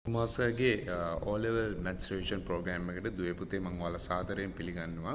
මාසගේ O level maths revision program එකට දුවේ පුතේ මම ඔයාලා සාදරයෙන් පිළිගන්නවා.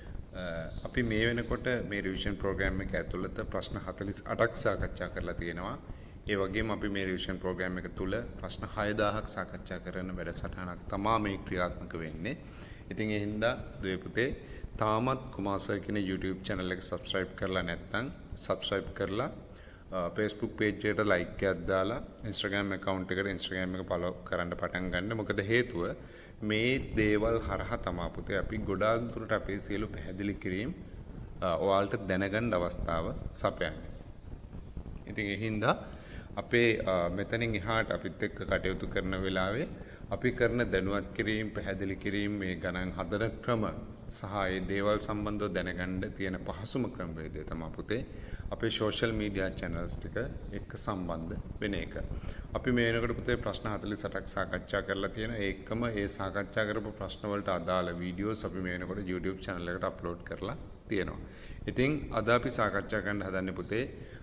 අපි මේ වෙනකොට මේ revision program එක ඇතුළත ප්‍රශ්න 48ක් සාකච්ඡා කරලා තියෙනවා. ඒ වගේම අපි මේ revision program එක තුල ප්‍රශ්න 6000ක් සාකච්ඡා කරන වැඩසටහනක් තමයි මේ ක්‍රියාත්මක වෙන්නේ. ඉතින් ඒ හින්දා දුවේ පුතේ තාමත් කුමාසර් කියන YouTube channel එක subscribe කරලා නැත්නම් subscribe කරලා Facebook page එකට like එකක් දාලා Instagram account එකට Instagram එක follow කරන්න පටන් ගන්න. මොකද හේතුව මේ දේවල් හරහා තමයි පුතේ අපි ගොඩාක් දුරට අපේ සියලු පැහැදිලි කිරීම ඔයාලට දැනගන්න අවස්ථාව සපයන්නේ. ඉතින් ඒ හින්දා අපේ මෙතනින් එහාට අපිත් එක්ක කටයුතු කරන වෙලාවේ අපි කරන දැනුවත් කිරීම පැහැදිලි කිරීම මේ ගණන් හදන ක්‍රම සහ ඒ දේවල් සම්බන්ධව දැනගන්න තියෙන පහසුම ක්‍රමවේදය තමයි පුතේ අපේ social media channels ටික එක්ක සම්බන්ධ වෙන එක. අපි මේ වෙනකොට පුතේ ප්‍රශ්න 48ක් සාකච්ඡා කරලා තියෙනවා. ඒකම ඒ සාකච්ඡා කරපු ප්‍රශ්න වලට අදාළ වීඩියෝස් අපි මේ වෙනකොට YouTube channel එකට අප්ලෝඩ් කරලා තියෙනවා. ඉතින් අද අපි සාකච්ඡා කරන්න හදන්නේ පුතේ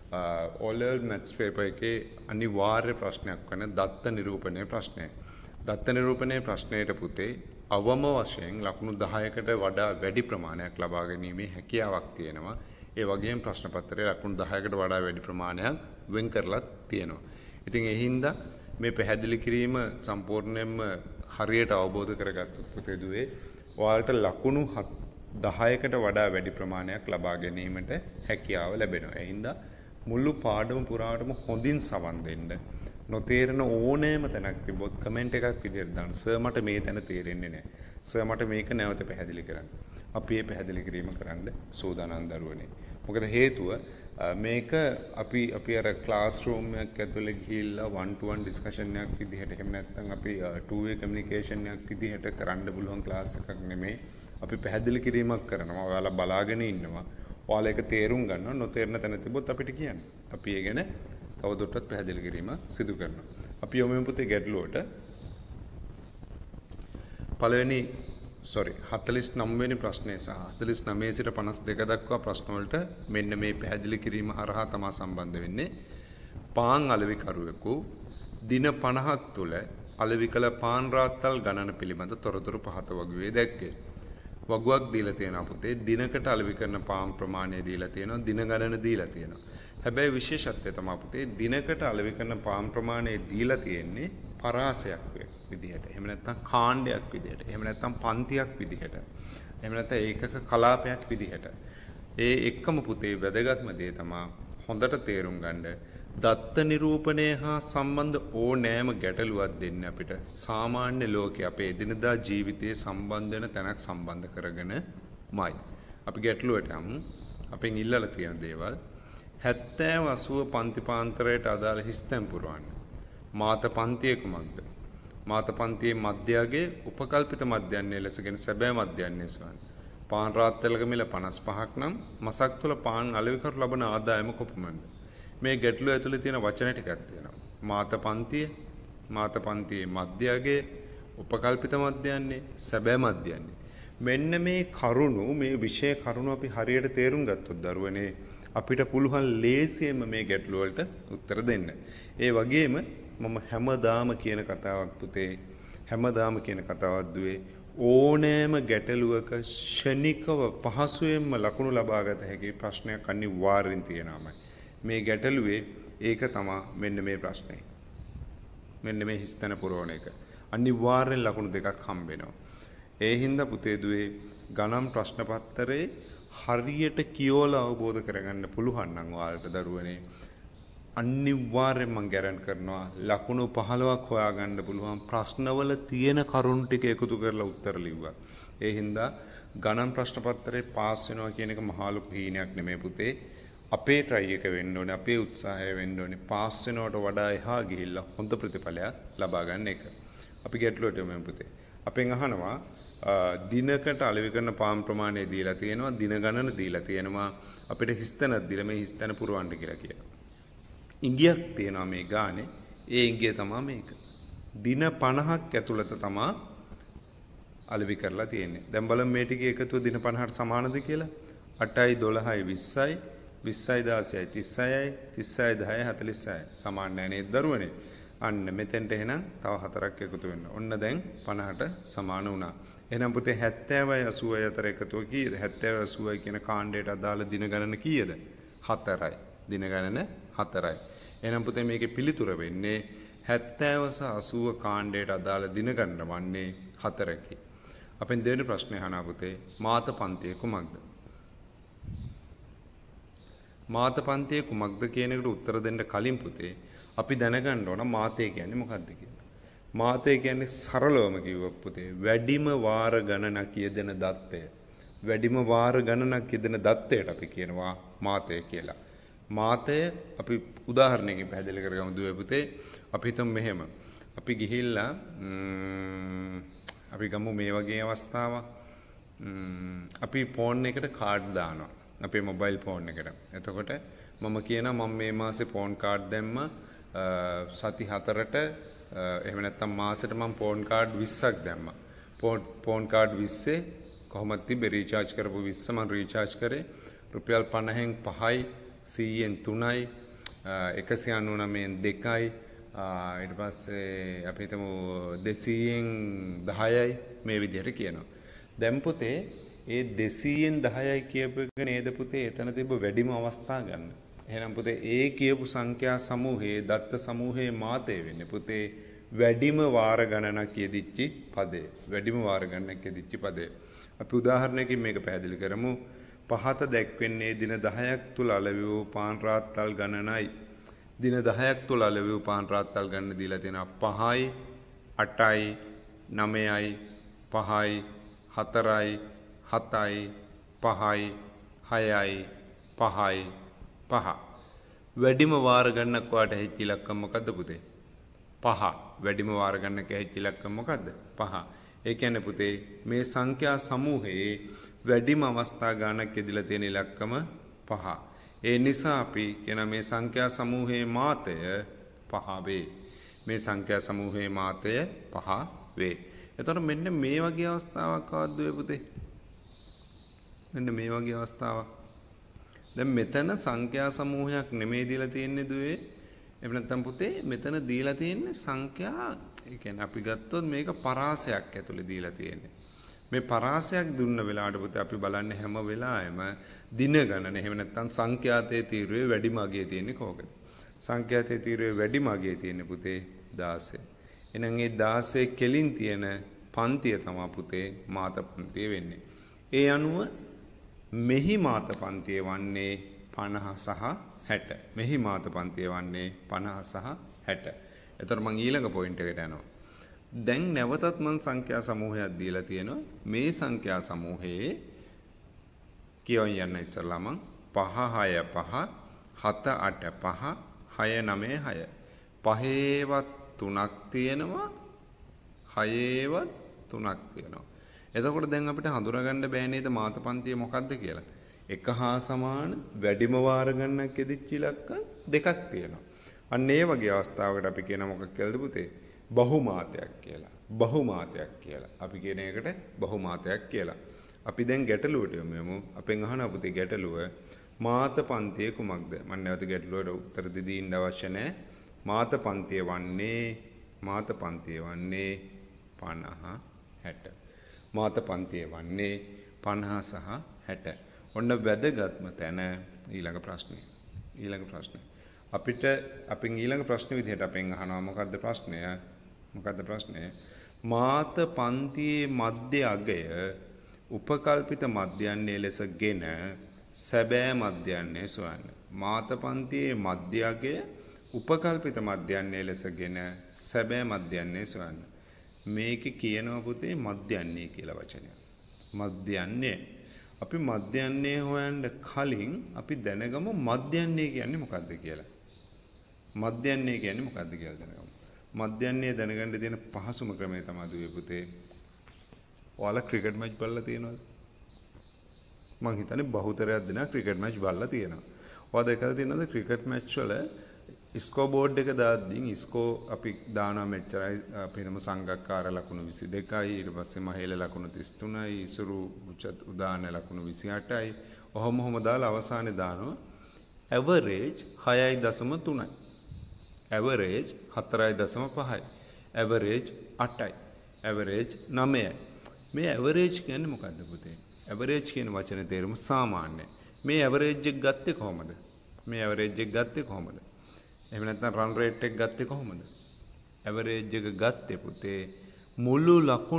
O level maths paper එකේ අනිවාර්ය ප්‍රශ්නයක් වෙන දත්ත නිරූපණයේ ප්‍රශ්නය. දත්ත නිරූපණයේ ප්‍රශ්නයට පුතේ අවම වශයෙන් ලකුණු 10කට වඩා වැඩි ප්‍රමාණයක් ලබා ගැනීමේ හැකියාවක් තියෙනවා. ඒ වගේම ප්‍රශ්න පත්‍රයේ ලකුණු 10කට වඩා වැඩි ප්‍රමාණයක් වෙන් කරලා තියෙනවා. ඉතින් ඒ හින්දා මේ පැහැදිලි කිරීම සම්පූර්ණයෙන්ම හරියට අවබෝධ කරගත්තොත් පුතේ දුවේ ඔයාලට ලකුණු 10කට වඩා වැඩි ප්‍රමාණයක් ලබා ගැනීමට හැකියාව ලැබෙනවා. ඒ හින්දා මුළු පාඩම පුරාටම හොඳින් සවන් දෙන්න. නොතේරෙන ඕනෑම තැනක් තිබ්බොත් කමෙන්ට් එකක් විදියට දාන්න. සර් මට මේ තැන තේරෙන්නේ නැහැ. සර් මට මේක නැවත පැහැදිලි කරන්න. අපි මේ පැහැදිලි කිරීම කරන්න සූදානම් දරුවනේ. මොකද හේතුව මේක අපි අර ක්ලාස් රූම් එකක් ඇතුලේ ගිහිල්ලා 1-to-1 ඩිස්කෂන් එකක් විදිහට එහෙම නැත්නම් අපි 2-way කමියුනිකේෂන් එකක් විදිහට කරන්න පුළුවන් ක්ලාස් එකක් නෙමෙයි. අපි පැහැදිලි කිරීමක් කරනවා. ඔයාලා බලාගෙන ඉන්නවා. ඔයාලා ඒක තේරුම් ගන්නවා. නොතේරෙන තැන තිබ්බොත් අපිට කියන්න. අපි ඒ ගැන තවදුරටත් පැහැදිලි කිරීම සිදු කරනවා. අපි යමු පුතේ ගැටලුවට. පළවෙනි 49 වෙනි ප්‍රශ්නය සහ 49 සිට 52 දක්වා ප්‍රශ්න වලට මෙන්න මේ පැහැදිලි කිරීම හරහා තමයි සම්බන්ධ වෙන්නේ. පාන් අලෙවිකරුවෙකු දින 50ක් තුල අලෙවි කළ පාන් රාත්තල් ගණන පිළිබඳ තොරතුරු පහත වගුවේ දැක්කේ. වගුවක් දීලා තියෙනවා පුතේ. දිනකට අලෙවි කරන පාන් ප්‍රමාණය දීලා තියෙනවා. දින ගණන දීලා තියෙනවා. හැබැයි විශේෂත්වය තමයි පුතේ දිනකට අලෙවි කරන පාන් ප්‍රමාණය දීලා තියෙන්නේ පරාසයක් විදිහට. එහෙම නැත්නම් කාණ්ඩයක් විදිහට. එහෙම නැත්නම් පන්තියක් විදිහට. එහෙම නැත්නම් ඒකක කලාපයක් විදිහට. ඒ එක්කම පුතේ වැදගත්ම දේ තමයි හොඳට තේරුම් ගන්න දත්ත නිරූපණය හා සම්බන්ධ ඕනෑම ගැටලුවක් දෙන්න අපිට සාමාන්‍ය ලෝකයේ අපේ එදිනදා ජීවිතයේ සම්බන්ධ වෙන තැනක් සම්බන්ධ කරගෙනමයි. අපි ගැටලුවට යමු. අපෙන් ඉල්ලලා තියෙන දේවල් 70-80 පන්ති පාන්තරයට අදාළ හිස්තැන් පුරවන්න. මාත පන්තියේ කුමක්ද? මාත පන්තියේ මධ්‍යයගේ උපකල්පිත මධ්‍යයන්‍ය ලෙසගෙන සැබෑ මධ්‍යයන්‍ය සොයන්න. පාන් රාත්තලක මිල 55ක් නම් මසක් තුල පාන් අලෙවි කර ලබන ආදායම කොපමණද? මේ ගැටලුව ඇතුලේ තියෙන වචන ටිකක් තියෙනවා. මාත පන්තියේ මධ්‍යයගේ උපකල්පිත මධ්‍යයන්‍ය සැබෑ මධ්‍යයන්‍ය. මෙන්න මේ කරුණු මේ විෂය කරුණු අපි හරියට තේරුම් ගත්තොත් දරුවනේ අපිට පුළුවන් ලේසියෙන්ම මේ ගැටලුව වලට උත්තර දෙන්න. ඒ වගේම මම හැමදාම කියන කතාවක් පුතේ හැමදාම කියන කතාවක් දුවේ ඕනෑම ගැටලුවක ෂණිකව පහසුවෙන්ම ලකුණු ලබා ගත හැකි ප්‍රශ්නයක් අනිවාර්යෙන් තියෙනවාමයි. මේ ගැටලුවේ ඒක තමයි මෙන්න මේ ප්‍රශ්නේ. මෙන්න මේ හිස්තන පුරවන එක. අනිවාර්යෙන් ලකුණු දෙකක් හම්බ වෙනවා. ඒ හින්දා පුතේ දුවේ ගණන් ප්‍රශ්න පත්‍රයේ හරියට කියෝලා අවබෝධ කරගන්න පුළුවන් නම් ඔයාලට දරුවනේ අනිවාර්යෙන් මම ගැරන්ට් කරනවා ලකුණු 15ක් හොයාගන්න පුළුවන් ප්‍රශ්නවල තියෙන කරුණු ටික එකතු කරලා උත්තර ලිව්වා. ඒ හින්දා ගණන් ප්‍රශ්න පත්‍රේ පාස් වෙනවා කියන එක මහා ලොකු හීනයක් නෙමෙයි පුතේ. අපේ try එක වෙන්න ඕනේ, අපේ උත්සාහය වෙන්න ඕනේ. පාස් වෙනවට වඩා එහා ගිහිල්ලා හොඳ ප්‍රතිඵලයක් ලබා ගන්න එක. අපි ගැටලුවට යමු පුතේ. අපෙන් අහනවා දිනකට අලෙවි කරන පාන් ප්‍රමාණය දීලා තියෙනවා, දින ගණන දීලා තියෙනවා. අපිට හිස්තැනක් දීලා මේ හිස්තැන පුරවන්න කියලා කියනවා. ඉංගියක් තියෙනවා මේ ගානේ. ඒ ඉංගිය තමයි මේක. දින 50ක් ඇතුළත තමයි අලෙවි කරලා තියෙන්නේ. දැන් බලමු මේ ටිකේ එකතුව දින 50ට සමානද කියලා. 8යි 12යි 20යි 20යි 16යි 36යි 36යි 10යි 46යි සමාන නැහැ නේද දරුවනේ? අන්න මෙතෙන්ට එහෙනම් තව 4ක් එකතු වෙන්න. ඔන්න දැන් 50ට සමාන වුණා. එහෙනම් පුතේ 70යි 80යි අතර එකතුව කීයද? 70යි 80යි කියන කාණ්ඩයට අදාළ දින ගණන කීයද? 4යි. දින ගණන 4යි. එහෙනම් පුතේ මේකේ පිළිතුර වෙන්නේ 70 සහ 80 කාණ්ඩයට අදාළ දින ගණන වන්නේ 4කි. අපෙන් දෙවෙනි ප්‍රශ්නේ අහනවා පුතේ මාත පන්තිය කුමක්ද? මාත පන්තිය කුමක්ද කියන එකට උත්තර දෙන්න කලින් පුතේ අපි දැනගන්න ඕන මාතය කියන්නේ මොකක්ද කියලා. මාතය කියන්නේ සරලවම කිව්වොත් පුතේ වැඩිම වාර ගණනක් යෙදෙන දත්තය. වැඩිම වාර ගණනක් යෙදෙන දත්තයට අපි කියනවා මාතය කියලා. මාතය අපි උදාහරණයකින් පැහැදිලි කරගමු දුවේ පුතේ. අපි හිතමු මෙහෙම. අපි ගිහිල්ලා අපි ගමු මේ වගේ අවස්ථාවක්. අපි ෆෝන් එකට කාඩ් දානවා. අපේ මොබයිල් ෆෝන් එකට. එතකොට මම කියනවා මම මේ මාසේ ෆෝන් කාඩ් දැම්මා සති 4ට එහෙම නැත්නම් මාසෙට මම ෆෝන් කාඩ් 20ක් දැම්මා. ෆෝන් කාඩ් 20 කොහොමද තිබ්බේ රීචාර්ජ් කරපු 20 මම රීචාර්ජ් කරේ රුපියල් 50න් 5යි 100න් 3යි 199න් 2යි ඊට පස්සේ අපි හිතමු 200න් 10යි මේ විදිහට කියනවා. දැන් පුතේ ඒ 200න් 10යි කියපු එක නේද පුතේ එතන තිබ්බ වැඩිම අවස්ථා ගන්න. එහෙනම් පුතේ ඒ කියපු සංඛ්‍යා සමූහයේ දත්ත සමූහයේ මාතය වෙන්නේ පුතේ වැඩිම වාර ගණනක් යෙදිච්ච පදේ. වැඩිම වාර ගණනක් යෙදිච්ච පදේ. අපි උදාහරණයකින් මේක පැහැදිලි කරමු. පහත දැක්වෙන්නේ දින 10ක් තුල අලෙවි වූ පාන් රාත්තල් ගණනයි. දින 10ක් තුල අලෙවි වූ පාන් රාත්තල් ගණන දීලා තියෙනවා 5යි 8යි 9යි 5යි 4යි 7යි 5යි 6යි 5යි 5. වැඩිම වාර ගණනක් වාට ඇහිච්ච ඉලක්කම මොකද්ද පුතේ? 5. වැඩිම වාර ගණනක ඇහිච්ච ඉලක්කම මොකද්ද? 5. ඒ කියන්නේ පුතේ මේ සංඛ්‍යා සමූහයේ වැඩිම අවස්ථා ගණනක් යෙදিলা තියෙන ඉලක්කම 5. ඒ නිසා අපි කියන මේ සංඛ්‍යා සමූහයේ මාතය 5 වේ. මේ සංඛ්‍යා සමූහයේ මාතය 5 වේ. එතකොට මෙන්න මේ වගේ අවස්ථාවක් ආවද පුතේ? මෙන්න මේ වගේ අවස්ථාවක්. දැන් මෙතන සංඛ්‍යා සමූහයක් නෙමෙයි දීලා තියෙන්නේ දුවේ. එහෙම නැත්නම් පුතේ මෙතන දීලා තියෙන්නේ සංඛ්‍යා ඒ කියන්නේ අපි ගත්තොත් මේක පරාසයක් ඇතුලේ දීලා තියෙන්නේ. මේ පරාසයක් දුන්න වෙලාවට පුතේ අපි බලන්නේ හැම වෙලාවෙම දින ගණන එහෙම නැත්නම් සංඛ්‍යාතයේ තීරුවේ වැඩිම අගය තියෙන්නේ කොහොකද? සංඛ්‍යාතයේ තීරුවේ වැඩිම අගය තියෙන්නේ පුතේ 16. එහෙනම් ඒ 16 කෙලින් තියෙන පන්තිය තමයි පුතේ මාත පන්තිය වෙන්නේ. ඒ අනුව මෙහි මාත පන්තිය වන්නේ 50 සහ 60. මෙහි මාත පන්තිය වන්නේ 50 සහ 60. එතකොට මම ඊළඟ පොයින්ට් එකට යනවා. දැන් නැවතත් මම සංඛ්‍යා සමූහයක් දීලා තියෙනවා. මේ සංඛ්‍යා සමූහයේ කියවන් යන්න ඉස්සරලා මම 5 6 5 7 8 5 6 9 6. පහේවත් 3ක් තියෙනවා. හයේවත් 3ක් තියෙනවා. එතකොට දැන් අපිට හඳුනාගන්න බෑ නේද මාතපන්තිය මොකක්ද කියලා. එක හා සමාන වැඩිම වාර ගණනක් යෙදිච්ච ඉලක්ක දෙකක් තියෙනවා. අන්න ඒ වගේ අවස්ථාවකට අපි කියන මොකක් කියලාද පුතේ? බහුමාතයක් කියලා. බහුමාතයක් කියලා. අපි කියන එකට බහුමාතයක් කියලා. අපි දැන් ගැටලුවට යමු. අපෙන් අහනවා පුතේ ගැටලුව මාතපන්තිය කුමක්ද? මම නැවත ගැටලුවට උත්තර දෙන්න අවශ්‍ය නැහැ. මාතපන්තිය වන්නේ 50 60. මාතපන්තිය වන්නේ 50 සහ 60. ඔන්න වැදගත්ම තැන ඊළඟ ප්‍රශ්නේ. ඊළඟ ප්‍රශ්නේ. අපිට අපෙන් ඊළඟ ප්‍රශ්න විදිහට අපෙන් අහනවා මොකද්ද ප්‍රශ්නය? මොකද්ද ප්‍රශ්නය? මාතපන්තියේ මධ්‍ය අගය උපකල්පිත මධ්‍යයන්යේ ලෙසගෙන සැබෑ මධ්‍යයන්යේ සොයන්න. මාතපන්තියේ මධ්‍ය අගය උපකල්පිත මධ්‍යයන්යේ ලෙසගෙන සැබෑ මධ්‍යයන්යේ සොයන්න. මේක කියනවා පුතේ මධ්‍යයන්යේ කියලා වචනයක්. මධ්‍යයන්යේ අපි මධ්‍යයන්යේ හොයන්න කලින් අපි දැනගමු මධ්‍යයන්යේ කියන්නේ මොකක්ද කියලා. මධ්‍යයන්යේ කියන්නේ මොකක්ද කියලා දැනගමු. මධ්‍යයන්යේ දැනගන්න තියෙන පහසුම ක්‍රමය තමයි දුවේ පුතේ. ඔයාලා ක්‍රිකට් මැච් බලලා තියෙනවද? මං හිතන්නේ බහුතරයක් දෙනා ක්‍රිකට් මැච් බලලා තියෙනවා. ඔයාලා දැකලා තියෙනවද ක්‍රිකට් මැච් වල ස්කෝ බෝඩ් එක දාද්දී ස්කෝ අපි දානවා මෙච්චරයි අපි හිතමු සංගක්කාර ලකුණු 22යි ඊට පස්සේ මහේල ලකුණු 33යි ඉසුරු උදාන ලකුණු 28යි ඔහොම දාලා අවසානයේ දානවා ඇවරේජ් 6.3යි ඇවරේජ් 4.5යි. ඇවරේජ් 8යි. ඇවරේජ් 9යි. මේ ඇවරේජ් කියන්නේ මොකද්ද පුතේ? ඇවරේජ් කියන වචනේ තේරුම සාමාන්‍ය. මේ ඇවරේජ් එක ගත්තේ කොහමද? මේ ඇවරේජ් එක ගත්තේ කොහමද? එහෙම නැත්නම් රන් රේට් එක ගත්තේ කොහමද? ඇවරේජ් එක ගත්තේ පුතේ මුළු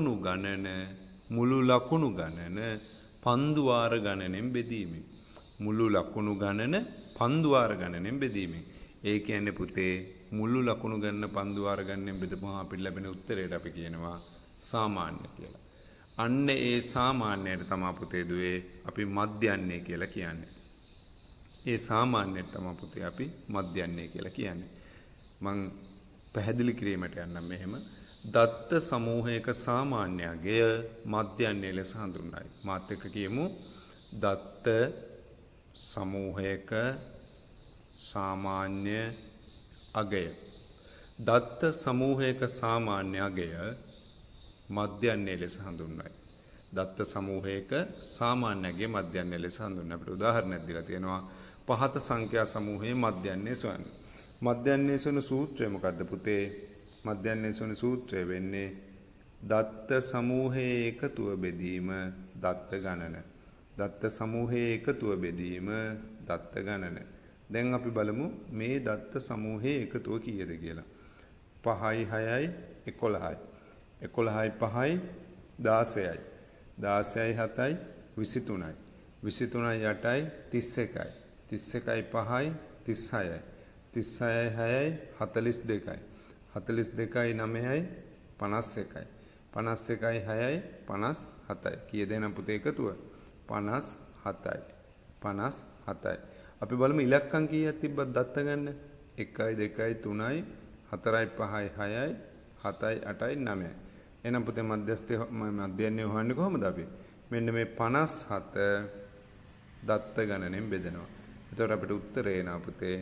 ලකුණු ගණන පන්දු වාර ගණනෙන් බෙදීමෙන්. මුළු ලකුණු ගණන පන්දු වාර ගණනෙන් බෙදීමෙන්. ඒ කියන්නේ පුතේ මුළු ලකුණු ගණන පන්දු වාර ගණනෙන් බෙදපුවම අපිට ලැබෙන උත්තරයට අපි කියනවා සාමාන්‍ය කියලා. අන්න ඒ සාමාන්‍යයට තමයි පුතේ දුවේ අපි මධ්‍යන්නේ කියලා කියන්නේ. ඒ සාමාන්‍යයට තමයි පුතේ අපි මධ්‍යන්නේ කියලා කියන්නේ. මං පැහැදිලි කිරීමට යන්නම් මෙහෙම. දත්ත සමූහයක සාමාන්‍යය මධ්‍යන්නේ ලෙස හඳුන්වයි. මාත් එක්ක කියමු. දත්ත සමූහයක සාමාන්‍ය අගය. දත්ත සමූහයක සාමාන්‍ය අගය මධ්‍යන්නේ ලෙස හඳුන්වයි. දත්ත සමූහයක සාමාන්‍යගේ මධ්‍යන්නේ ලෙස හඳුන්වන අපිට උදාහරණයක් දීලා තියෙනවා. පහත සංඛ්‍යා සමූහයේ මධ්‍යන්නේ සොයන්න. මධ්‍යන්නේ සොයන සූත්‍රය මොකද්ද පුතේ? මධ්‍යන්නේ සොයන සූත්‍රය වෙන්නේ දත්ත සමූහයේ එකතුව බෙදීම දත්ත ගණන. දත්ත සමූහයේ එකතුව බෙදීම දත්ත ගණන. දැන් අපි බලමු මේ දත්ත සමූහයේ එකතුව කීයද කියලා. 5යි 6යි 11යි. 11යි 5යි 16යි. 16යි 7යි 23යි. 23යි 8යි 31යි. 31යි 5යි 36යි. 36යි 6යි 42යි. 42යි 9යි 51යි. 51යි 6යි 57යි. කීයද නම් පුතේ එකතුව? 57යි. 57යි. අපි බලමු ඉලක්කම් කීයක් තිබ්බද දත්ත ගන්න? 1යි 2යි 3යි 4යි 5යි 6යි 7යි 8යි 9යි. එහෙනම් පුතේ මධ්‍යන්නේ හොයන්නේ කොහොමද අපි? මෙන්න මේ 57 දත්ත ගණනෙන් බෙදෙනවා. එතකොට අපිට උත්තරේ එනවා පුතේ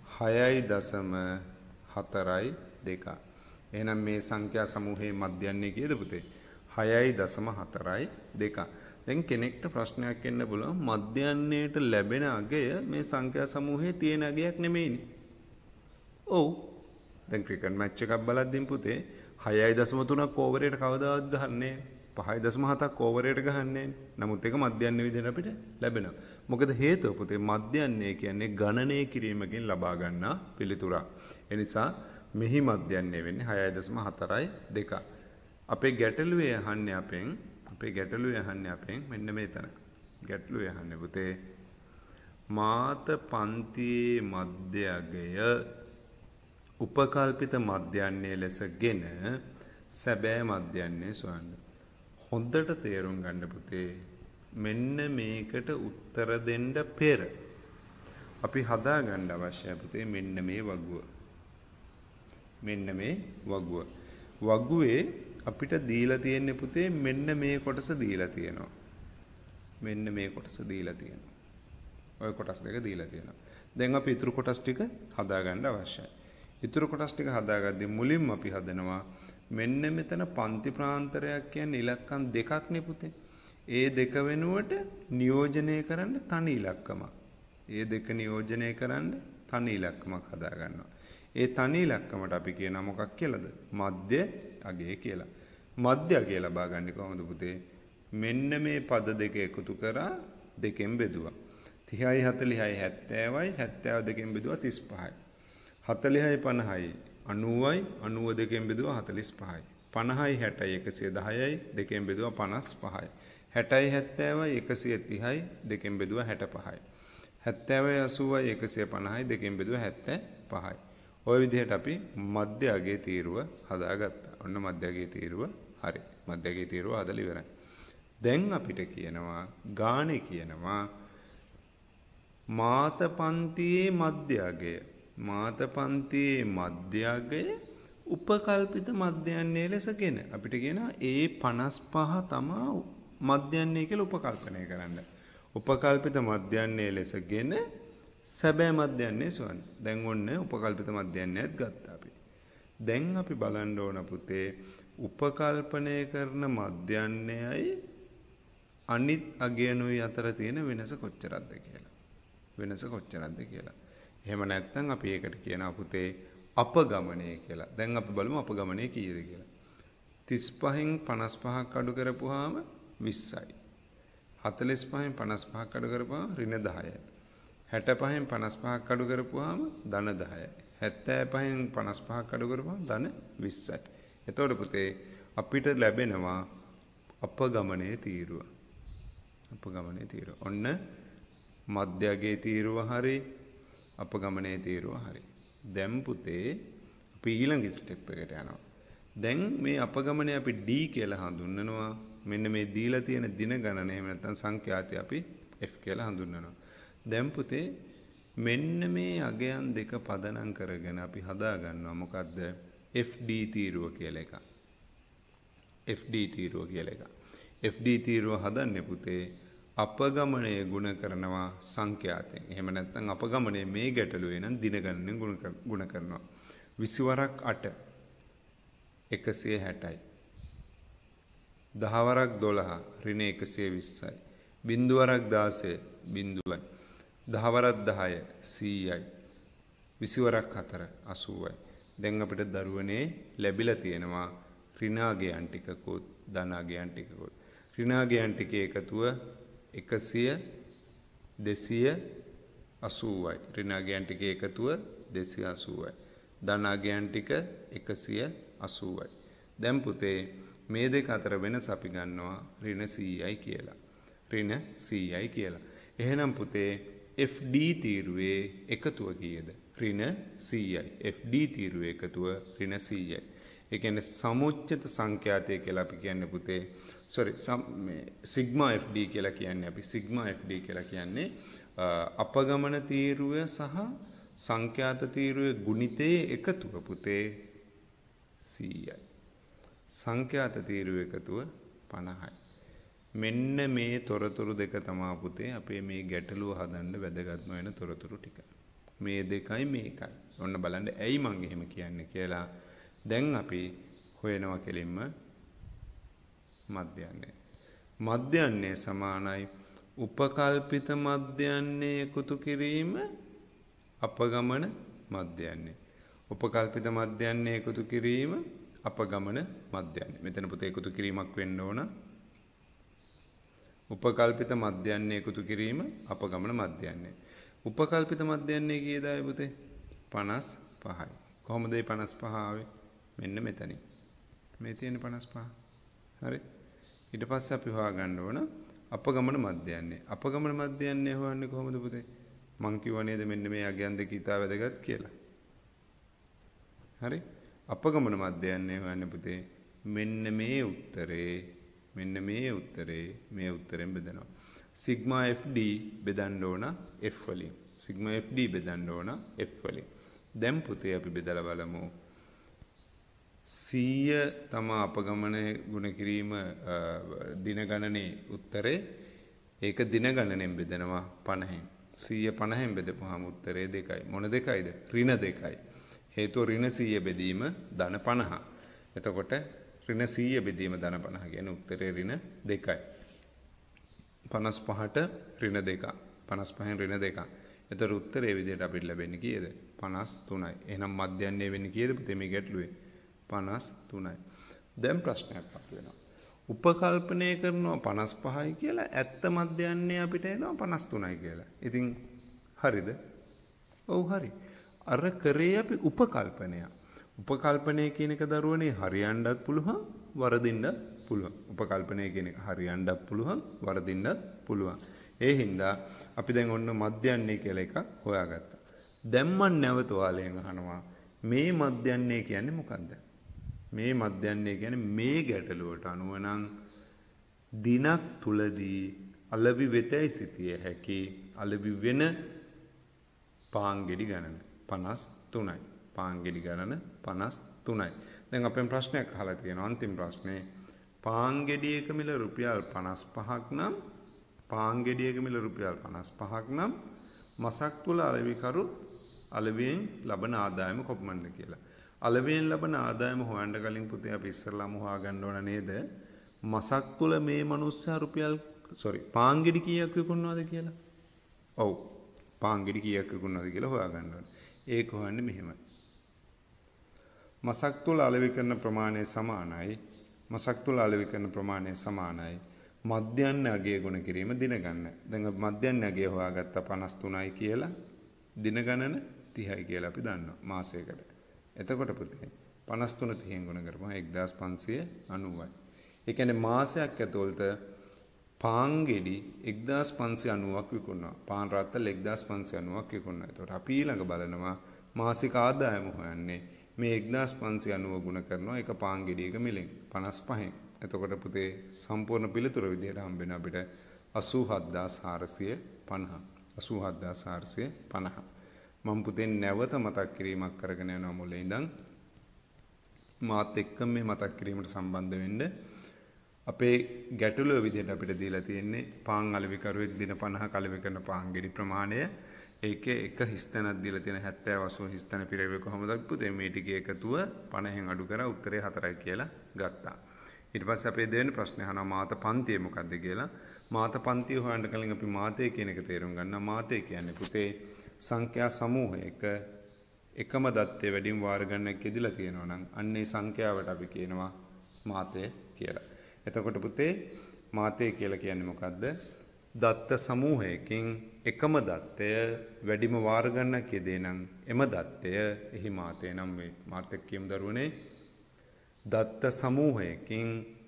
6.42. එහෙනම් මේ සංඛ්‍යා සමූහයේ මධ්‍යන්නේ කීයද පුතේ? 6.42. දැන් කෙනෙක්ට ප්‍රශ්නයක් එන්න පුළුවන් මධ්‍යන්නේට ලැබෙන අගය මේ සංඛ්‍යා සමූහයේ තියෙන අගයක් නෙමෙයිනේ. ඔව්. දැන් ක්‍රිකට් මැච් එකක් බලද්දී පුතේ 6.3ක් ඕවරයට කවදාවත් ගහන්නේ 5.7ක් ඕවරයට ගහන්නේ. නමුත් ඒක මධ්‍යන්නේ විදිහට අපිට ලැබෙනවා. මොකද හේතුව පුතේ මධ්‍යන්නේ කියන්නේ ගණනය කිරීමකින් ලබා ගන්නා පිළිතුරක්. ඒ නිසා මෙහි මධ්‍යන්නේ වෙන්නේ 6.42. අපේ ගැටලුවේ අහන්නේ අපෙන් මෙන්න මේතන. ගැටලුවේ අහන්නේ පුතේ මාත පන්තියේ මධ්‍ය අගය උපකල්පිත මධ්‍යන්නේ ලෙසගෙන සැබෑ මධ්‍යන්නේ සොයන්න. හොඳට තේරුම් ගන්න පුතේ මෙන්න මේකට උත්තර දෙන්න පෙර අපි හදා ගන්න අවශ්‍යයි පුතේ මෙන්න මේ වගුව. මෙන්න මේ වගුව. වගුවේ අපිට දීලා තියෙන්නේ පුතේ මෙන්න මේ කොටස දීලා තියෙනවා. මෙන්න මේ කොටස දීලා තියෙනවා. ඔය කොටස් දෙක දීලා තියෙනවා. දැන් අපි ඊතුරු කොටස් ටික හදා ගන්න අවශ්‍යයි. ඊතුරු කොටස් ටික හදාගද්දී මුලින්ම අපි හදනවා මෙන්න මෙතන පන්ති ප්‍රාන්තරයක් කියන්නේ ඉලක්කම් දෙකක් නේ පුතේ. ඒ දෙක වෙනුවට නියෝජනය කරන්න තනි ඉලක්කමක්. ඒ දෙක නියෝජනය කරන්න තනි ඉලක්කමක් හදා ගන්නවා. ඒ තනි ඉලක්කමට අපි කියනවා මොකක් කියලාද? මධ්‍ය අගය කියලා. මධ්‍ය අගය ලබා ගන්න කොහොමද පුතේ? මෙන්න මේ පද දෙක එකතු කරා දෙකෙන් බෙදුවා. 30යි 40යි 70යි 70 දෙකෙන් බෙදුවා 35යි. 40යි 50යි 90යි 90 දෙකෙන් බෙදුවා 45යි. 50යි 60යි 110යි දෙකෙන් බෙදුවා 55යි. 60යි 70යි 130යි දෙකෙන් බෙදුවා 65යි. 70යි 80යි 150යි දෙකෙන් බෙදුවා 75යි. ඔය විදිහට අපි මධ්‍ය අගයේ තීරුව හදාගත්තා. ඔන්න මධ්‍ය අගයේ තීරුව හරි. මධ්‍ය අගයේ තීරුව හදලා ඉවරයි. දැන් අපිට කියනවා ගානේ කියනවා මාත පන්තියේ මධ්‍ය අගය. මාත පන්තියේ මධ්‍ය අගය උපකල්පිත මධ්‍යන්නේ ලෙසගෙන අපිට කියනවා ඒ 55 තමයි මධ්‍යන්නේ කියලා උපකල්පනය කරන්න. උපකල්පිත මධ්‍යන්නේ ලෙසගෙන සැබෑ මධ්‍යන්නේ සොයන්න. දැන් ඔන්න උපකල්පිත මධ්‍යන්නේත් ගත්තා අපි. දැන් අපි බලන්න ඕන පුතේ උපකල්පනය කරන මධ්‍යන්නේයි අනිත් අගයනුයි අතර තියෙන වෙනස කොච්චරක්ද කියලා. වෙනස කොච්චරක්ද කියලා. එහෙම නැත්නම් අපි ඒකට කියනවා පුතේ අපගමනය කියලා. දැන් අපි බලමු අපගමනය කීයද කියලා. 35න් 55ක් අඩු කරපුවාම 20යි. 45න් 55ක් අඩු කරපුවාම ඍණ 10යි. 65න් 55ක් අඩු කරපුවාම ධන 10යි. 75න් 55ක් අඩු කරපුවාම ධන 20යි. එතකොට පුතේ අපිට ලැබෙනවා අපගමනයේ තීරුව. අපගමනයේ තීරුව. ඔන්න මධ්‍යගයේ තීරුව හරි අපගමනයේ තීරුව හරි. දැන් පුතේ අපි ඊළඟ ස්ටෙප් එකට යනවා. දැන් මේ අපගමනය අපි D කියලා හඳුන්වනවා. මෙන්න මේ දීලා තියෙන දින ගණන එහෙම නැත්නම් සංඛ්‍යාතය අපි F කියලා හඳුන්වනවා. දැන් පුතේ මෙන්න මේ අගයන් දෙක පදනම් කරගෙන අපි හදා ගන්නවා මොකද්ද? FD තීරුව කියලා එකක්. FD තීරුව කියලා එකක්. FD තීරුව හදන්නේ පුතේ අපගමනය ගුණ කරනවා සංඛ්‍යාතයෙන්. එහෙම නැත්නම් අපගමනය මේ ගැටලුවේ නම් දින ගණනෙන් ගුණ කරනවා. 20 වරක් 8 160යි. 10 වරක් 12 ඍණ 120යි. බිංදු වරක් 16 බිංදුවයි. 10 වරක් 10 100යි. 20 වරක් 4 80යි. දැන් අපිට දරුවනේ ලැබිලා තියෙනවා ඍණාගයන් ටිකකුත් ධනාගයන් ටිකකුත්. ඍණාගයන් ටිකේ එකතුව 100 280යි. ඍණාගයන් ටිකේ එකතුව 280යි. ධනාගයන් ටික 180යි. දැන් පුතේ මේ දෙක අතර වෙනස අපි ගන්නවා ඍණ 100යි කියලා. ඍණ 100යි කියලා. එහෙනම් පුතේ FD තීරුවේ එකතුව කීයද? ඍණ 100යි. FD තීරුවේ එකතුව ඍණ 100යි. ඒ කියන්නේ සමුච්ඡිත සංඛ්‍යාතය කියලා අපි කියන්නේ පුතේ සිග්මා FD කියලා කියන්නේ අපි සිග්මා FD කියලා කියන්නේ අපගමන තීරුව සහ සංඛ්‍යාත තීරුවේ ගුණිතයේ එකතුව පුතේ 100යි. සංඛ්‍යාත තීරුවේ එකතුව 50යි. මෙන්න මේ තොරතුරු දෙක තමයි පුතේ අපේ මේ ගැටලුව හදන්න වැදගත්ම වෙන තොරතුරු ටික. මේ දෙකයි මේකයි. ඔන්න බලන්න ඇයි මං එහෙම කියන්නේ කියලා. දැන් අපි හොයනවා කෙලින්ම මධ්‍යයන්ය. මධ්‍යයන්ය සමානයි උපකල්පිත මධ්‍යයන්ය එකතු කිරීම අපගමන මධ්‍යයන්ය. උපකල්පිත මධ්‍යයන්ය එකතු කිරීම අපගමන මධ්‍යයන්ය. මෙතන පුතේ එකතු කිරීමක් වෙන්න ඕන. උපකල්පිත මධ්‍යයන්ය එකතු කිරීම අපගමන මධ්‍යයන්ය. උපකල්පිත මධ්‍යයන්ය කීයදයි පුතේ? 55යි. කොහොමද මේ 55 ආවේ? මෙන්න මෙතනින්. මේ තියෙන 55. හරි. ඊට පස්සේ අපි හොයාගන්න ඕන අපගමන මධ්‍යයන්ය. අපගමන මධ්‍යයන්ය හොයන්නේ කොහොමද පුතේ? මං කිව්වා නේද මෙන්න මේ අගයන් දෙක ඊට වැදගත් කියලා. හරි. අපගමන මධ්‍යයන්ය හොයන්නේ පුතේ මෙන්න මේ උත්තරෙන් බෙදනවා. සිග්මා FD බෙදන්න ඕන F වලින්. සිග්මා FD බෙදන්න ඕන F වලින්. දැන් පුතේ අපි බෙදලා බලමු. 100 තමයි අපගමනය ගුණ කිරීම දින ගණනේ උත්තරේ. ඒක දින ගණනෙන් බෙදනවා 50න්. 100 50න් බෙදපුවාම උත්තරේ 2යි. මොන දෙකයිද? ඍණ 2යි. හේතුව ඍණ 100 බෙදීම ධන 50. එතකොට ඍණ 100 බෙදීම ධන 50 කියන්නේ උත්තරේ ඍණ 2යි. 55ට ඍණ 2. 55න් ඍණ 2. එතකොට උත්තරේ විදිහට අපිට ලැබෙන්නේ කීයද? 53යි. එහෙනම් මධ්‍යයන්ය වෙන්නේ කීයද පුතේ මේ ගැටලුවේ? 53යි. දැන් ප්‍රශ්නයක් අපිට වෙනවා. උපකල්පනය කරනවා 55යි කියලා ඇත්ත මධ්‍යයන්ය අපිට එනවා 53යි කියලා. ඉතින් හරිද? ඔව් හරි. අර කරේ අපි උපකල්පනය. උපකල්පනය කියන එක දරුවනේ හරියන්නත් පුළුවන් වරදින්නත් පුළුවන්. උපකල්පනය කියන එක හරියන්නත් පුළුවන් වරදින්නත් පුළුවන්. ඒ හින්දා අපි දැන් ඔන්න මධ්‍යයන්ය කියලා එකක් හොයාගත්තා. දැන් මම නැවත ඔයාලෙන් අහනවා මේ මධ්‍යයන්ය කියන්නේ මොකක්ද? මේ මධ්‍යයන්ය කියන්නේ මේ ගැටලුවට අනුව නම් දිනක් තුලදී අලෙවි වෙතයි සිටිය හැකි අලෙවි වෙන පාංගෙඩි ගණන 53යි. පාංගෙඩි ගණන 53යි. දැන් අපෙන් ප්‍රශ්නයක් අහලා තියෙනවා අන්තිම ප්‍රශ්නේ. පාංගෙඩියක මිල රුපියල් 55ක් නම් පාංගෙඩියක මිල රුපියල් 55ක් නම් මසක් තුල අලෙවිකරු අලෙවියෙන් ලබන ආදායම කොපමණද කියලා. අලෙවියෙන් ලබන ආදායම හොයන්න කලින් පුතේ අපි ඉස්සරලාම හොයාගන්න ඕන නේද? මසක් තුල මේ මනුස්සයා පාංගෙඩි කීයක් විකුණනවද කියලා. ඔව්. පාංගෙඩි කීයක් විකුණනවද කියලා හොයාගන්න ඕන. ඒක හොයන්නේ මෙහෙමයි. මසක් තුල අලෙවි කරන ප්‍රමාණය සමානයි. මසක් තුල අලෙවි කරන ප්‍රමාණය සමානයි. මධ්‍යන්න අගය ගුණ කිරීම දින ගන්න. දැන් අපි මධ්‍යන්න අගය හොයාගත්ත 53යි කියලා දින ගණන 30යි කියලා අපි දන්නවා මාසයකට. එතකොට පුතේ 53 30න් ගුණ කරපුවා 1590යි. ඒ කියන්නේ මාසයක් ඇතුළත පාන් ගෙඩි 1590ක් විකුණනවා. පාන් රත්තල් 1590ක් විකුණනවා. එතකොට අපි ඊළඟ බලනවා මාසික ආදායම හොයන්නේ මේ 1590 ගුණ කරනවා එක පාන් ගෙඩියක මිලෙන් 55න්. එතකොට පුතේ සම්පූර්ණ පිළිතුර විදිහට හම්බෙන අපිට 87450. 87450. මම පුතේ නැවත මතක් කිරීමක් කරගෙන යනවා මුලින් ඉඳන්. මාත් එක්ක මේ මතක් කිරීමට සම්බන්ධ වෙන්න අපේ ගැටලුව විදිහට අපිට දීලා තියෙන්නේ පාන් අලෙවිකරුවෙක් දින 50 අලෙවි කරන පාන් ගෙඩි ප්‍රමාණය. ඒකේ එක හිස්තැනක් දීලා තියෙන 70 80 හිස්තැන පිරෙවේ කොහොමද අපි පුතේ මේ ටිකේ එකතුව 50න් අඩු කරා උත්තරේ 4යි කියලා ගත්තා. ඊට පස්සේ අපේ දෙවෙනි ප්‍රශ්නේ අහනවා මාත පන්තිය මොකක්ද කියලා. මාත පන්තිය හොයන්න කලින් අපි මාතය කියන එක තේරුම් ගන්නවා. මාතය කියන්නේ පුතේ සංඛ්‍යා සමූහයක එකම දත්තේ වැඩිම වාර ගණනක් යෙදিলা තියෙනවා නම් අන්නේ සංඛ්‍යාවට අපි කියනවා මාතය කියලා. එතකොට පුතේ මාතය කියලා කියන්නේ මොකද්ද? දත්ත සමූහයකින් එකම දත්තය වැඩිම වාර ගණනක් යෙදේ නම් එම දත්තය එහි මාතය නම් වේ. මාතක කියමු දරුවනේ. දත්ත සමූහයකින්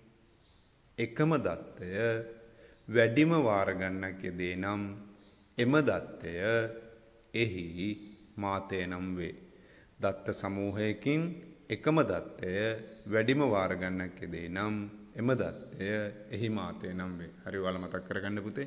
එකම දත්තය වැඩිම වාර ගණනක් යෙදේ නම් එම දත්තය එහි මාතය නම් වේ. දත්ත සමූහයකින් එකම දත්තය වැඩිම වාර ගණනක් යෙදේ නම් එම දත්තය එහි මාතය නම් වේ. හරි ඔයාලා මතක් කරගන්න පුතේ.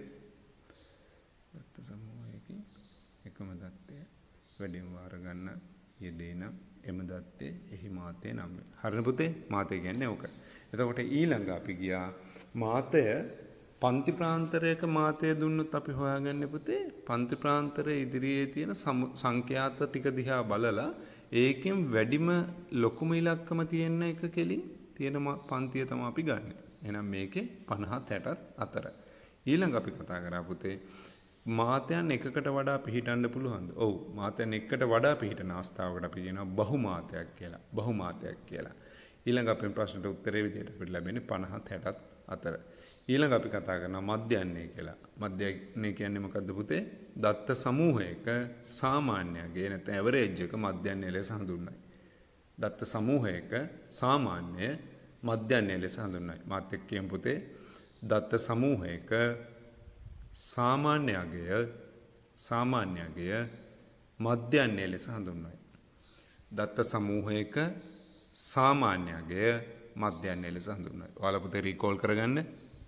දත්ත සමූහයකින් එකම දත්තය වැඩිම වාර ගණනක් යෙදේ නම් එම දත්තේ එහි මාතය නම් වේ. හරිද පුතේ? මාතය කියන්නේ ඕක. එතකොට ඊළඟ අපි ගියා මාතය පන්ති ප්‍රාන්තරයක මාතය දුන්නොත් අපි හොයාගන්නේ පුතේ පන්ති ප්‍රාන්තරයේ ඉදිරියේ තියෙන සංඛ්‍යාත ටික දිහා බලලා ඒකෙන් වැඩිම ලොකුම ඉලක්කම තියෙන එක කෙලින් තියෙන පන්තිය තමයි අපි ගන්න. එහෙනම් මේකේ 50 60ත් අතර. ඊළඟ අපි කතා කරා පුතේ මාතයන් එකකට වඩා පිහිටන්න පුළුවන්ද? ඔව්. මාතයන් එකකට වඩා පිහිටන අවස්ථාවකට අපි කියනවා බහුමාතයක් කියලා. බහුමාතයක් කියලා. ඊළඟ අපේ ප්‍රශ්නට උත්තරේ විදිහට අපිට ලැබෙන්නේ 50 60ත් අතර. ඊළඟ අපි කතා කරනවා මධ්‍යන්නේ කියලා. මධ්‍යන්නේ කියන්නේ මොකද්ද පුතේ? දත්ත සමූහයක සාමාන්‍යගේ නැත්නම් ඇවරේජ් එක මධ්‍යන්නේ ලෙස හඳුන්වයි. දත්ත සමූහයක සාමාන්‍ය මධ්‍යන්නේ ලෙස හඳුන්වයි. මාත් එක්ක කියමු පුතේ. දත්ත සමූහයක සාමාන්‍යගය මධ්‍යන්නේ ලෙස හඳුන්වයි. දත්ත සමූහයක සාමාන්‍යගය මධ්‍යන්නේ ලෙස හඳුන්වයි. ඔයාලා පුතේ රීකෝල් කරගන්න.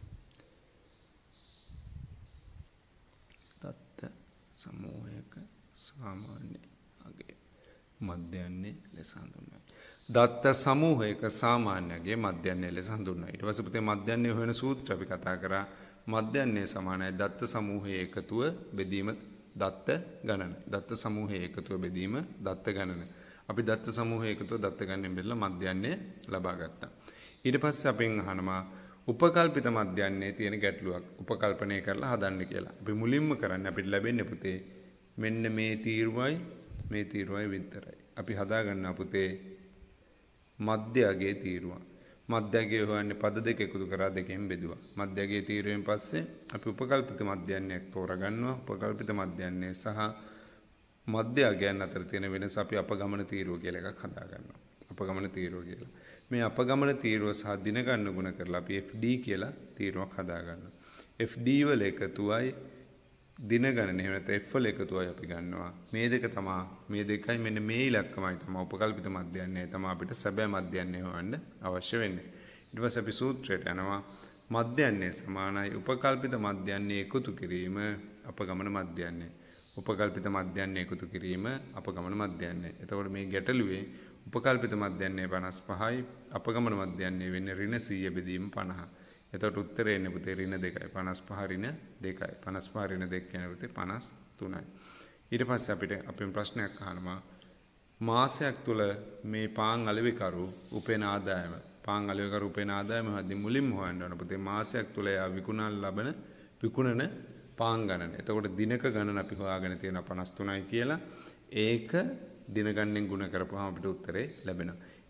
දත්ත සමූහයක සාමාන්‍ය අගය මධ්‍යන්නේ ලෙස හඳුන්වයි. දත්ත සමූහයක සාමාන්‍යගේ මධ්‍යන්නේ ලෙස හඳුන්වයි. ඊට පස්සේ පුතේ මධ්‍යන්නේ හොයන සූත්‍ර අපි කතා කරා. මධ්‍යන්නේ සමානයි දත්ත සමූහයේ එකතුව බෙදීම දත්ත ගණන. දත්ත සමූහයේ එකතුව බෙදීම දත්ත ගණන. අපි දත්ත සමූහයේ එකතුව දත්ත ගණනෙන් බෙදලා මධ්‍යන්නේ ලබා ගත්තා. ඊට පස්සේ අපෙන් අහනවා උපකල්පිත මධ්‍යන්නේ තියෙන ගැටලුවක් උපකල්පනය කරලා හදන්න කියලා. අපි මුලින්ම කරන්නේ අපිට ලැබෙන්නේ පුතේ මෙන්න මේ තීරුවයි විතරයි. අපි හදා ගන්නවා පුතේ මධ්‍යගයේ තීරුව. මධ්‍යගයේ හොයන්නේ පද දෙක එකතු කරලා දෙකෙන් බෙදුවා. මධ්‍යගයේ තීරුවෙන් පස්සේ අපි උපකල්පිත මධ්‍යන්නයක් තෝරගන්නවා. උපකල්පිත මධ්‍යන්නේ සහ මධ්‍යගයන් අතර තියෙන වෙනස අපි අපගමන තීරුව කියලා එකක් හදා ගන්නවා. අපගමන තීරුව කියලා. මේ අපගමන තීරුව සහ දින ගන්න ගුණ කරලා අපි FD කියලා තීරුවක් හදා ගන්නවා. FD වල එකතුවයි දින ගණන එහෙම නැත්නම් F වල එකතුවයි අපි ගන්නවා. මේ දෙකයි මෙන්න මේ ඉලක්කමයි තමයි උපකල්පිත මධ්‍යන්නේ තමයි අපිට සැබෑ මධ්‍යන්නේ හොයන්න අවශ්‍ය වෙන්නේ. ඊට පස්සේ අපි සූත්‍රයට යනවා. මධ්‍යන්නේ සමානයි උපකල්පිත මධ්‍යන්නේ එකතු කිරීම අපගමන මධ්‍යන්නේ. උපකල්පිත මධ්‍යන්නේ එකතු කිරීම අපගමන මධ්‍යන්නේ. එතකොට මේ ගැටලුවේ උපකල්පිත මධ්‍යන්නේ 55යි අපගමන මධ්‍යන්නේ වෙන්නේ ඍණ 100 බෙදීම 50. එතකොට උත්තරේ එන්නේ පුතේ ඍණ 2යි 55 ඍණ 2යි 55 ඍණ 2 කියන පුතේ 53යි. ඊට පස්සේ අපිට අපෙන් ප්‍රශ්නයක් අහනවා මාසයක් තුල මේ පාන් අලෙවිකරු උපයන ආදායම හදි මුලින්ම හොයන්න ඕන පුතේ මාසයක් තුල යා විකුණන පාන් ගණන. එතකොට දිනක ගණන අපි හොයාගෙන තියෙනවා 53යි කියලා. ඒක දින ගණනෙන් ගුණ කරපුවාම අපිට උත්තරේ ලැබෙනවා.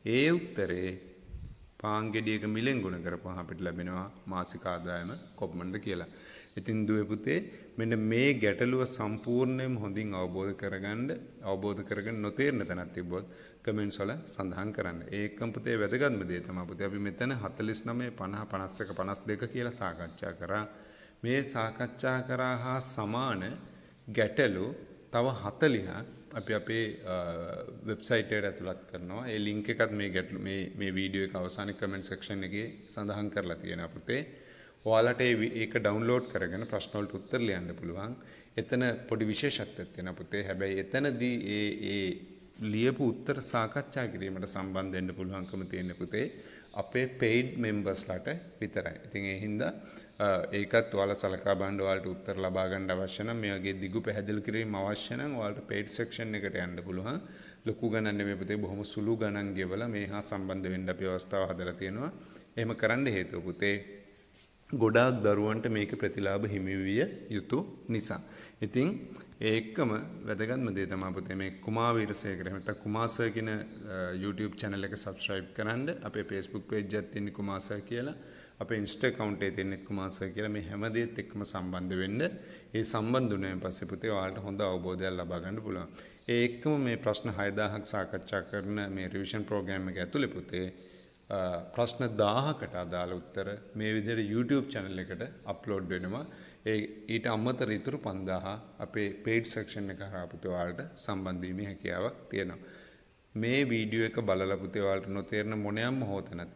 ඒ උත්තරේ පාන් ගෙඩියක මිලෙන් ගුණ කරපුවාම අපිට ලැබෙනවා මාසික ආදායම කොපමණද කියලා. ඉතින් දුවේ පුතේ මෙන්න මේ ගැටලුව සම්පූර්ණයෙන්ම හොඳින් අවබෝධ කරගෙන නොතේරෙන තැනක් තිබ්බොත් කමෙන්ට්ස් වල සඳහන් කරන්න. ඒකම පුතේ වැදගත්ම දේ තමයි පුතේ අපි මෙතන 49 50 51 52 කියලා සාකච්ඡා කරා. මේ සාකච්ඡා කරා හා සමාන ගැටලු තව 40ක් අපි අපේ වෙබ්සයිට් එකට ඇතුළත් කරනවා. ඒ ලින්ක් එකත් මේ ගැටලු මේ වීඩියෝ එක අවසානයේ කමෙන්ට් සෙක්ෂන් එකේ සඳහන් කරලා තියෙනවා පුතේ. ඔයාලට ඒක ඩවුන්ලෝඩ් කරගෙන ප්‍රශ්න වලට උත්තර ලියන්න පුළුවන්. එතන පොඩි විශේෂත්වයක් තියෙනවා පුතේ. හැබැයි එතනදී ඒ ලියපු උත්තර සාකච්ඡා කිරීමට සම්බන්ධ වෙන්න පුළුවන්කම තියෙන පුතේ අපේ paid members ලාට විතරයි. ඉතින් ඒ හින්දා ඒකත් ඔයාලා සලකා බලන්න ඔයාලට උත්තර ලබා ගන්න අවශ්‍ය නම් මේ වගේ දිගු පැහැදිලි කිරීම අවශ්‍ය නම් ඔයාලට paid section එකට යන්න පුළුවන්. ලොකු ගණන් නෙමෙයි පුතේ බොහොම සුළු ගණන් ගෙවලා මේ හා සම්බන්ධ වෙන්න අපි අවස්ථාව හදලා තියෙනවා. එහෙම කරන්න හේතුව පුතේ ගොඩාක් දරුවන්ට මේක ප්‍රතිලාභ හිමි විය යුතු නිසා. ඉතින් ඒකම වැදගත්ම දේ තමයි පුතේ මේ කුමා වීරසේකර එහෙම නැත්නම් කුමා සර් කියන YouTube channel එක subscribe කරන්න. අපේ Facebook page එකක් තියෙන කුමා සර් කියලා. අපේ Insta account එකේ තියෙන කුමා සර් කියලා මේ හැම දෙයත් එක්කම සම්බන්ධ වෙන්න. ඒ සම්බන්ධ වුණාන් පස්සේ පුතේ ඔයාලට හොඳ අවබෝධයක් ලබා ගන්න පුළුවන්. ඒ එක්කම මේ ප්‍රශ්න 6000ක් සාකච්ඡා කරන මේ revision program එක ඇතුලේ පුතේ ප්‍රශ්න 1000කට අදාළ උත්තර මේ විදිහට YouTube channel එකට අප්ලෝඩ් වෙනවා. ඊට අමතර ඉතුරු 5000 අපේ paid section එක හරහා පුතේ ඔයාලට සම්බන්ධ වීමේ හැකියාවක් තියෙනවා. මේ වීඩියෝ එක බලලා පුතේ ඔයාලට නොතේරෙන මොනියම් හොතනක්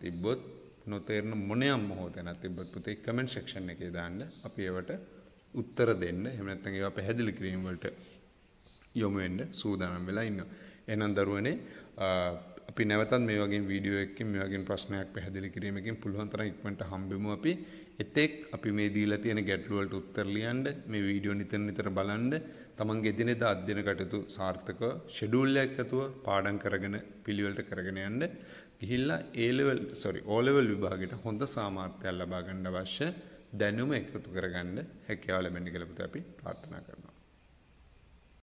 තිබ්බොත් පුතේ comment section එකේ දාන්න අපි ඒවට උත්තර දෙන්න. එහෙම නැත්නම් ඒවා පැහැදිලි කිරීම වලට යොමු වෙන්න සූදානම් වෙලා ඉන්නවා. එහෙනම් දරුවනේ අපි නැවතත් මේ වගේ වීඩියෝ එකකින් මේ වගේ ප්‍රශ්නයක් පැහැදිලි කිරීමකින් පුළුවන් තරම් ඉක්මනට හම්බෙමු අපි. එතෙක් අපි මේ දීලා තියෙන ගැටළු වලට උත්තර ලියන්න, මේ වීඩියෝ නිතර බලන්න, තමන්ගේ එදිනෙදා අධ්‍යයන කටයුතු සාර්ථකව ෂෙඩියුල් එකක් ඇතුව පාඩම් කරගෙන පිළිවෙලට කරගෙන යන්න. ගිහිල්ලා O level විභාගයට හොඳ සාමර්ථ්‍යයක් ලබා ගන්න අවශ්‍ය දැනුම එකතු කරගන්න හැකියාව ලැබෙන්න කියලා අපි ප්‍රාර්ථනා කරනවා.